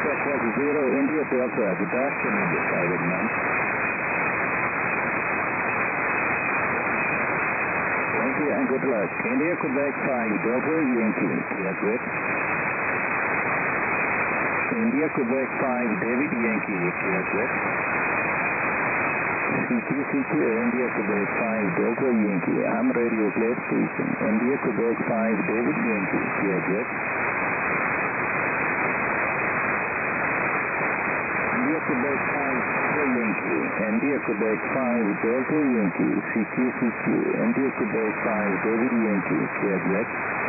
Fox 0, India Delta, good afternoon, this Private Man. Thank you and good luck. India Quebec 5, Delta Yankee, clear good. India Quebec 5, David Yankee, clear good. CQ India Quebec 5, Delta Yankee, ham radio play station. India Quebec 5, David Yankee, clear good. India Quebec 5, Delta Yankee, India Quebec 5, Delta Yankee, CQ, India Quebec 5, David Yankee, clear good.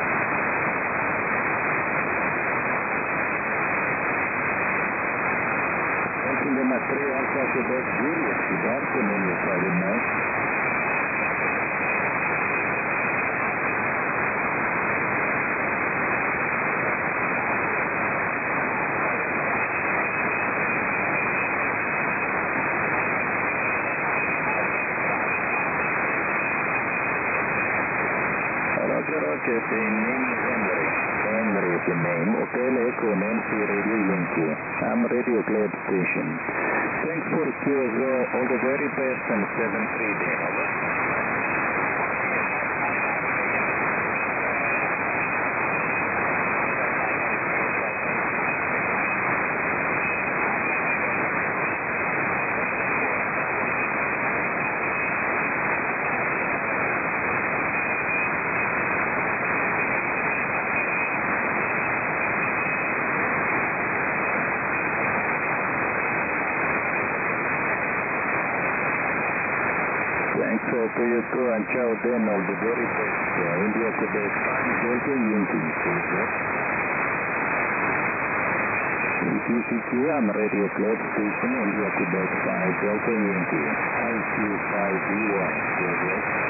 Lima 3 Alpha Quebec Julius, good afternoon, your private night. Okay, the name is Henry is the name. Hotel Echo, Nancy Radio Yankee. I'm Radio Club Station. Thanks for QSO. All the very best and 7-3 day. Over. Thanks to you too and ciao then all the very best. India Quebec 5 Delta Yankee. CQ, I'm Radio Club Station, India Quebec 5 Delta Yankee. IQ5B1.